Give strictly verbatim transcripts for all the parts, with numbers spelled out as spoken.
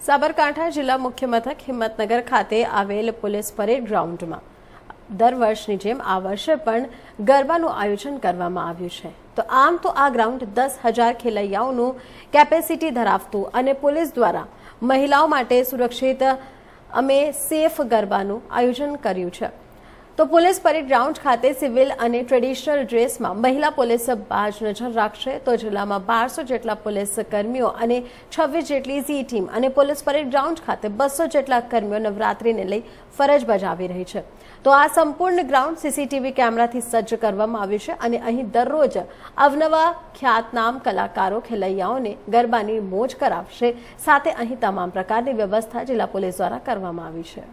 સાબરકાંઠા જિલ્લા મુખ્ય મથક હિંમતનગર ખાતે આવેલ પોલીસ પરેડ ગ્રાઉન્ડમાં દર વર્ષની જેમ આ વર્ષે પણ ગરબાનું આયોજન કરવામાં આવ્યું છે। તો આમ તો આ ગ્રાઉન્ડ દસ હજાર ખેલૈયાઓનું કેપેસિટી ધરાવતું અને પોલીસ દ્વારા મહિલાઓ માટે સુરક્ષિત અમે સેફ ગરબાનું આયોજન કર્યું છે। તો પોલીસ પરેડ ગ્રાઉન્ડ ખાતે સિવિલ અને ટ્રેડિશનલ ડ્રેસમાં મહિલા પોલીસ બાજ નજર રાખશે। તો જિલ્લામાં બારસો જેટલા પોલીસ કર્મીઓ અને છવ્વીસ જેટલી ઝી ટીમ અને પોલીસ પરેડ ગ્રાઉન્ડ ખાતે બસો જેટલા કર્મીઓ નવરાત્રિને લઈ ફરજ બજાવી રહી છે। તો આ સંપૂર્ણ ગ્રાઉન્ડ સીસીટીવી કેમેરાથી સજ્જ કરવામાં આવ્યું છે અને અહીં દરરોજ અવનવા ખ્યાતનામ કલાકારો ખેલૈયાઓને ગરબાની મોજ કરાવશે। સાથે અહીં તમામ પ્રકારની વ્યવસ્થા જિલ્લા પોલીસ દ્વારા કરવામાં આવી છે।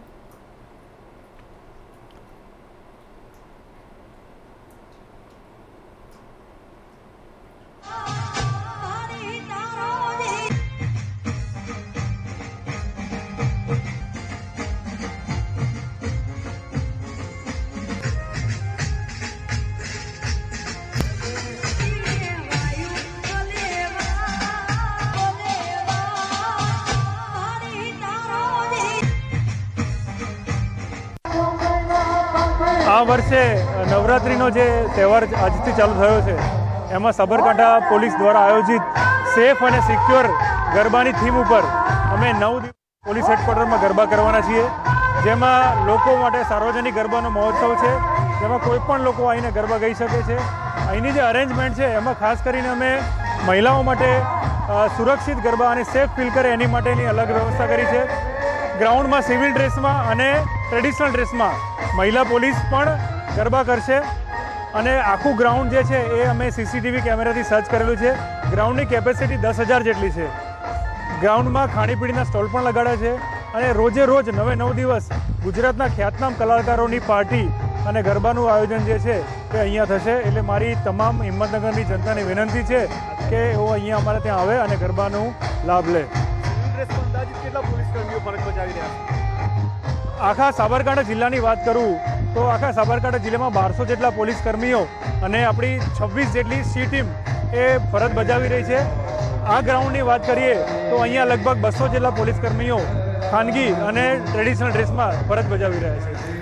આ વર્ષે નવરાત્રિનો જે તહેવાર આજથી ચાલુ થયો છે એમાં સાબરકાંઠા પોલીસ દ્વારા આયોજિત સેફ અને સિક્યોર ગરબાની થીમ ઉપર અમે નવ દિવસ પોલીસ હેડક્વાર્ટરમાં ગરબા કરવાના છીએ, જેમાં લોકો માટે સાર્વજનિક ગરબાનો મહોત્સવ છે, જેમાં કોઈ પણ લોકો આવીને ગરબા ગાઈ શકે છે। અહીંની જે અરેન્જમેન્ટ છે એમાં ખાસ કરીને અમે મહિલાઓ માટે સુરક્ષિત ગરબા અને સેફ ફીલ કરે એની માટેની અલગ વ્યવસ્થા કરી છે। ગ્રાઉન્ડમાં સિવિલ ડ્રેસમાં અને ટ્રેડિશનલ ડ્રેસમાં મહિલા પોલીસ પણ ગરબા કરશે અને આખું ગ્રાઉન્ડ જે છે એ અમે સીસીટીવી કેમેરાથી સર્ચ કરેલું છે। ગ્રાઉન્ડની કેપેસિટી દસ હજાર જેટલી છે। ગ્રાઉન્ડમાં ખાણીપીણીના સ્ટોલ પણ લગાડ્યા છે અને રોજે રોજ નવે નવ દિવસ ગુજરાતના ખ્યાતનામ કલાકારોની પાર્ટી અને ગરબાનું આયોજન જે છે એ અહીંયા થશે। એટલે મારી તમામ હિંમતનગરની જનતાને વિનંતી છે કે એઓ અહીંયા અમારે ત્યાં આવે અને ગરબાનો લાભ લે। આખા સાબરકાંઠા જિલ્લાની વાત કરું તો આખા સાબરકાંઠા જિલ્લામાં બારસો જેટલા પોલીસ કર્મીઓ અને આપણી છવ્વીસ જેટલી સી ટીમ એ ફરજ બજાવી રહી છે। આ ગ્રાઉન્ડની વાત કરીએ તો અહીંયા લગભગ બસો જેટલા પોલીસ કર્મીઓ ખાનગી અને ટ્રેડિશનલ ડ્રેસમાં ફરજ બજાવી રહ્યા છે।